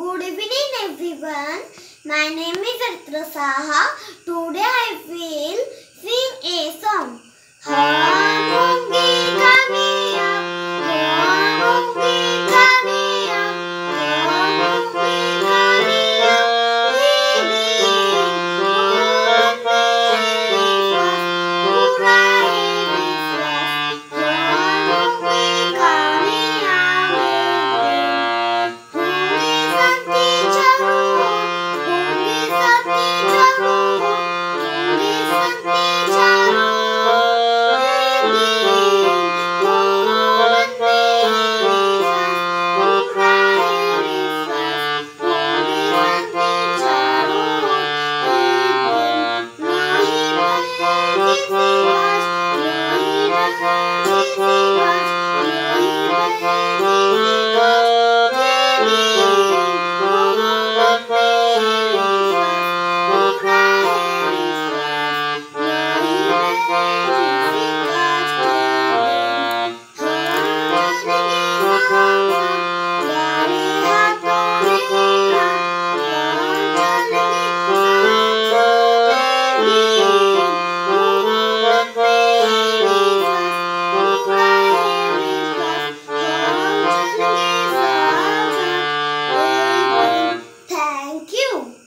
Good evening everyone. My name is Aritra Saha. Today I will sing a song. हम होंगे कामयाब